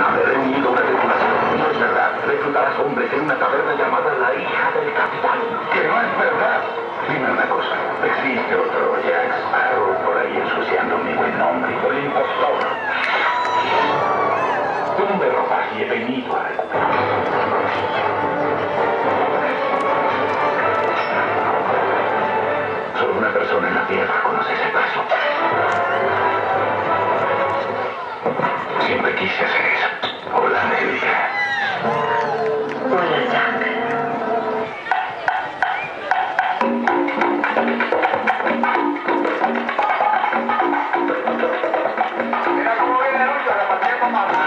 Haber reunido una tripulación. No es verdad. Reclutarás hombres en una taberna llamada La Hija del Capitán. Que no es verdad. Dime una cosa. ¿Existe otro Jack Sparrow por ahí ensuciando mi buen nombre? Soy impostor. Tú me robas y he venido a Solo una persona en la Tierra conoce ese paso. Siempre quise hacer eso. Hola, Nelia. Hola, Jack. Mira cómo viene el lucho, repartiendo más.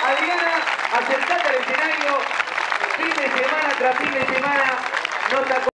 Adriana, acercate al escenario, fin de semana tras fin de semana, no te